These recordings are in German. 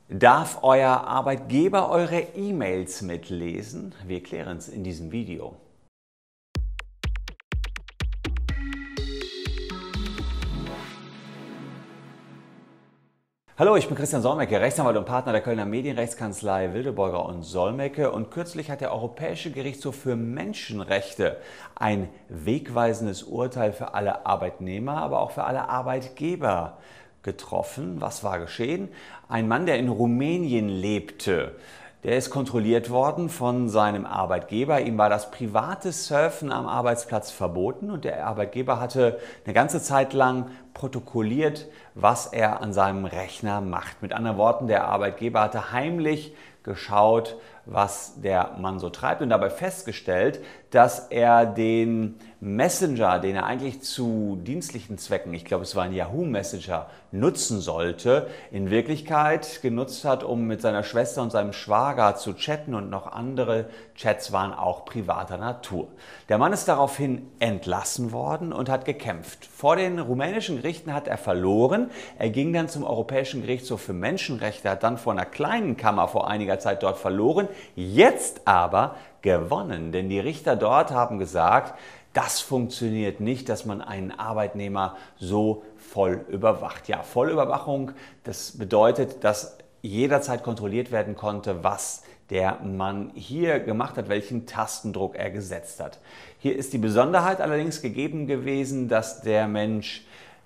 Darf euer Arbeitgeber eure E-Mails mitlesen? Wir klären es in diesem Video. Hallo, ich bin Christian Solmecke, Rechtsanwalt und Partner der Kölner Medienrechtskanzlei Wildeborger und Solmecke, und kürzlich hat der Europäische Gerichtshof für Menschenrechte ein wegweisendes Urteil für alle Arbeitnehmer, aber auch für alle Arbeitgeber getroffen. Was war geschehen? Ein Mann, der in Rumänien lebte, der ist kontrolliert worden von seinem Arbeitgeber. Ihm war das private Surfen am Arbeitsplatz verboten und der Arbeitgeber hatte eine ganze Zeit lang protokolliert, was er an seinem Rechner macht. Mit anderen Worten, der Arbeitgeber hatte heimlich geschaut, was der Mann so treibt, und dabei festgestellt, dass er den Messenger, den er eigentlich zu dienstlichen Zwecken, ich glaube es war ein Yahoo Messenger, nutzen sollte, in Wirklichkeit genutzt hat, um mit seiner Schwester und seinem Schwager zu chatten, und noch andere Chats waren auch privater Natur. Der Mann ist daraufhin entlassen worden und hat gekämpft. Vor den rumänischen Gerichten hat er verloren. Er ging dann zum Europäischen Gerichtshof für Menschenrechte, hat dann vor einer kleinen Kammer vor einiger Zeit dort verloren, jetzt aber gewonnen, denn die Richter dort haben gesagt, das funktioniert nicht, dass man einen Arbeitnehmer so voll überwacht. Ja, Vollüberwachung, das bedeutet, dass jederzeit kontrolliert werden konnte, was der Mann hier gemacht hat, welchen Tastendruck er gesetzt hat. Hier ist die Besonderheit allerdings gegeben gewesen, dass der Mensch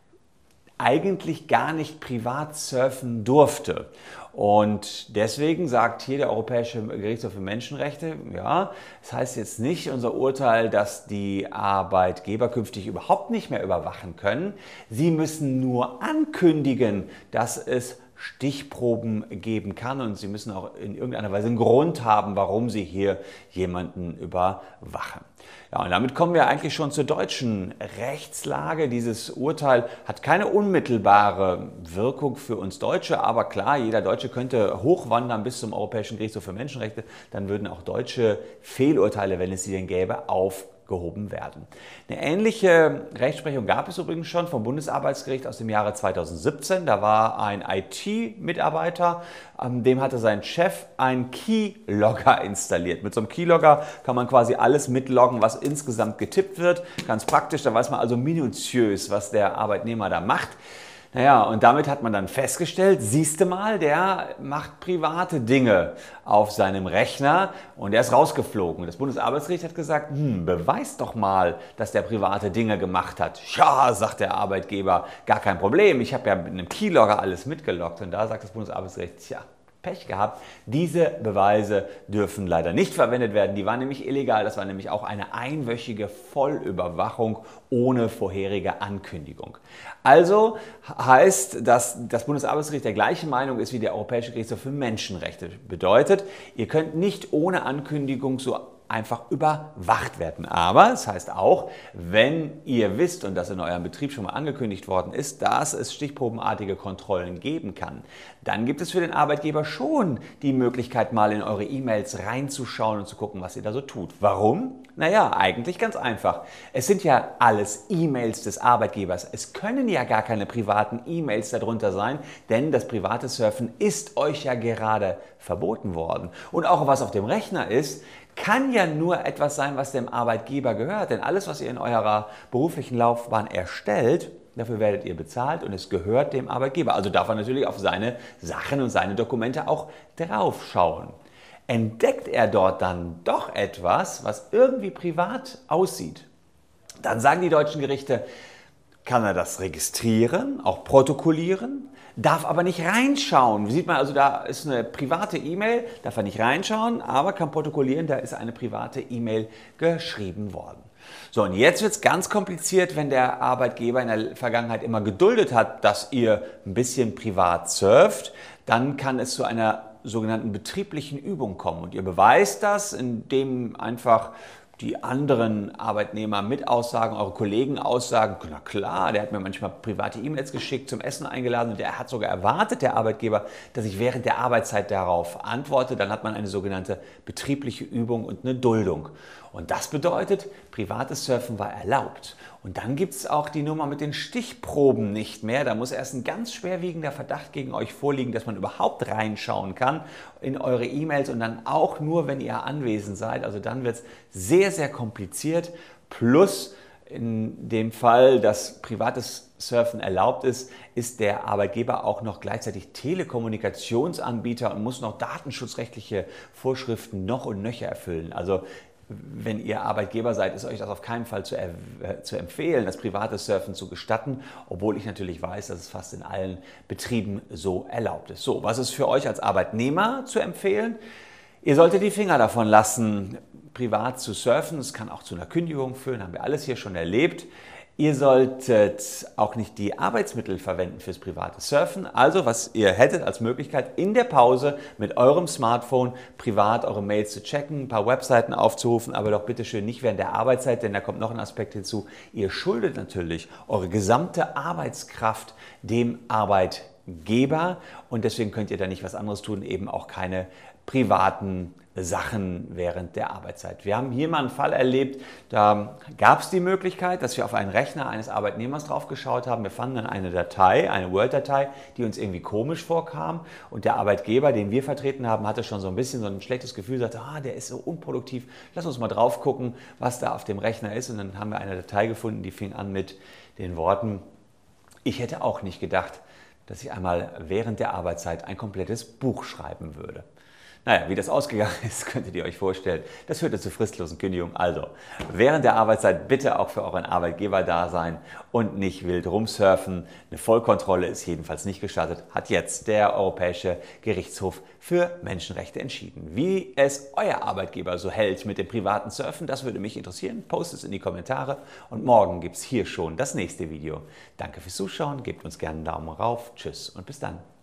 eigentlich gar nicht privat surfen durfte. Und deswegen sagt hier der Europäische Gerichtshof für Menschenrechte, ja, das heißt jetzt nicht unser Urteil, dass die Arbeitgeber künftig überhaupt nicht mehr überwachen können. Sie müssen nur ankündigen, dass es Stichproben geben kann, und sie müssen auch in irgendeiner Weise einen Grund haben, warum sie hier jemanden überwachen. Ja, und damit kommen wir eigentlich schon zur deutschen Rechtslage. Dieses Urteil hat keine unmittelbare Wirkung für uns Deutsche, aber klar, jeder Deutsche könnte hochwandern bis zum Europäischen Gerichtshof für Menschenrechte. Dann würden auch deutsche Fehlurteile, wenn es sie denn gäbe, aufgehoben werden. Eine ähnliche Rechtsprechung gab es übrigens schon vom Bundesarbeitsgericht aus dem Jahre 2017. Da war ein IT-Mitarbeiter, dem hatte sein Chef einen Keylogger installiert. Mit so einem Keylogger kann man quasi alles mitloggen, was insgesamt getippt wird. Ganz praktisch, da weiß man also minutiös, was der Arbeitnehmer da macht. Naja, und damit hat man dann festgestellt, siehste mal, der macht private Dinge auf seinem Rechner, und der ist rausgeflogen. Das Bundesarbeitsgericht hat gesagt, beweis doch mal, dass der private Dinge gemacht hat. Ja, sagt der Arbeitgeber, gar kein Problem, ich habe ja mit einem Keylogger alles mitgeloggt. Und da sagt das Bundesarbeitsgericht, tja, Pech gehabt. Diese Beweise dürfen leider nicht verwendet werden. Die waren nämlich illegal. Das war nämlich auch eine einwöchige Vollüberwachung ohne vorherige Ankündigung. Also heißt, dass das Bundesarbeitsgericht der gleichen Meinung ist wie der Europäische Gerichtshof für Menschenrechte. Bedeutet, ihr könnt nicht ohne Ankündigung so einfach überwacht werden. Aber es heißt auch, wenn ihr wisst und das in eurem Betrieb schon mal angekündigt worden ist, dass es stichprobenartige Kontrollen geben kann, dann gibt es für den Arbeitgeber schon die Möglichkeit, mal in eure E-Mails reinzuschauen und zu gucken, was ihr da so tut. Warum? Naja, eigentlich ganz einfach. Es sind ja alles E-Mails des Arbeitgebers. Es können ja gar keine privaten E-Mails darunter sein, denn das private Surfen ist euch ja gerade verboten worden. Und auch was auf dem Rechner ist, kann ja nur etwas sein, was dem Arbeitgeber gehört. Denn alles, was ihr in eurer beruflichen Laufbahn erstellt, dafür werdet ihr bezahlt und es gehört dem Arbeitgeber. Also darf er natürlich auf seine Sachen und seine Dokumente auch draufschauen. Entdeckt er dort dann doch etwas, was irgendwie privat aussieht, dann sagen die deutschen Gerichte, kann er das registrieren, auch protokollieren, darf aber nicht reinschauen. Sieht man also, da ist eine private E-Mail, darf er nicht reinschauen, aber kann protokollieren, da ist eine private E-Mail geschrieben worden. So, und jetzt wird es ganz kompliziert, wenn der Arbeitgeber in der Vergangenheit immer geduldet hat, dass ihr ein bisschen privat surft, dann kann es zu einer sogenannten betrieblichen Übung kommen. Und ihr beweist das, indem einfach die anderen Arbeitnehmer mit aussagen, eure Kollegen aussagen, na klar, der hat mir manchmal private E-Mails geschickt, zum Essen eingeladen, und der hat sogar erwartet, der Arbeitgeber, dass ich während der Arbeitszeit darauf antworte. Dann hat man eine sogenannte betriebliche Übung und eine Duldung. Und das bedeutet, privates Surfen war erlaubt. Und dann gibt es auch die Nummer mit den Stichproben nicht mehr. Da muss erst ein ganz schwerwiegender Verdacht gegen euch vorliegen, dass man überhaupt reinschauen kann in eure E-Mails und dann auch nur, wenn ihr anwesend seid. Also dann wird es sehr, sehr kompliziert. Plus in dem Fall, dass privates Surfen erlaubt ist, ist der Arbeitgeber auch noch gleichzeitig Telekommunikationsanbieter und muss noch datenschutzrechtliche Vorschriften noch und nöcher erfüllen. Also wenn ihr Arbeitgeber seid, ist euch das auf keinen Fall zu empfehlen, das private Surfen zu gestatten, obwohl ich natürlich weiß, dass es fast in allen Betrieben so erlaubt ist. So, was ist für euch als Arbeitnehmer zu empfehlen? Ihr solltet die Finger davon lassen, privat zu surfen. Das kann auch zu einer Kündigung führen, haben wir alles hier schon erlebt. Ihr solltet auch nicht die Arbeitsmittel verwenden fürs private Surfen. Also, was ihr hättet als Möglichkeit, in der Pause mit eurem Smartphone privat eure Mails zu checken, ein paar Webseiten aufzurufen, aber doch bitte schön nicht während der Arbeitszeit, denn da kommt noch ein Aspekt hinzu. Ihr schuldet natürlich eure gesamte Arbeitskraft dem Arbeitgeber und deswegen könnt ihr da nicht was anderes tun, eben auch keine privaten Sachen während der Arbeitszeit. Wir haben hier mal einen Fall erlebt, da gab es die Möglichkeit, dass wir auf einen Rechner eines Arbeitnehmers drauf geschaut haben. Wir fanden dann eine Datei, eine Word-Datei, die uns irgendwie komisch vorkam und der Arbeitgeber, den wir vertreten haben, hatte schon so ein bisschen so ein schlechtes Gefühl, sagte, der ist so unproduktiv, lass uns mal drauf gucken, was da auf dem Rechner ist und dann haben wir eine Datei gefunden, die fing an mit den Worten, ich hätte auch nicht gedacht, dass ich einmal während der Arbeitszeit ein komplettes Buch schreiben würde. Naja, wie das ausgegangen ist, könntet ihr euch vorstellen. Das führte zu fristlosen Kündigungen. Also, während der Arbeitszeit bitte auch für euren Arbeitgeber da sein und nicht wild rumsurfen. Eine Vollkontrolle ist jedenfalls nicht gestattet, hat jetzt der Europäische Gerichtshof für Menschenrechte entschieden. Wie es euer Arbeitgeber so hält mit dem privaten Surfen, das würde mich interessieren. Postet es in die Kommentare und morgen gibt es hier schon das nächste Video. Danke fürs Zuschauen, gebt uns gerne einen Daumen rauf. Tschüss und bis dann.